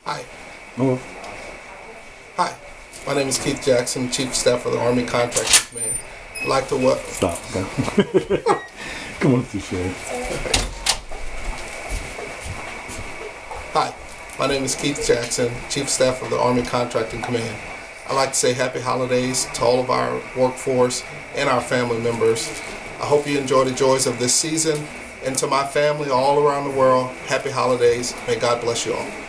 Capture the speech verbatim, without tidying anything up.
Hi. Oh, Hi. My name is Keith Jackson, Chief of Staff of the Army Contracting Command. I'd like to what? stop. Go. Come on, to share. Hi. My name is Keith Jackson, Chief of Staff of the Army Contracting Command. I'd like to say happy holidays to all of our workforce and our family members. I hope you enjoy the joys of this season. And to my family all around the world, happy holidays. May God bless you all.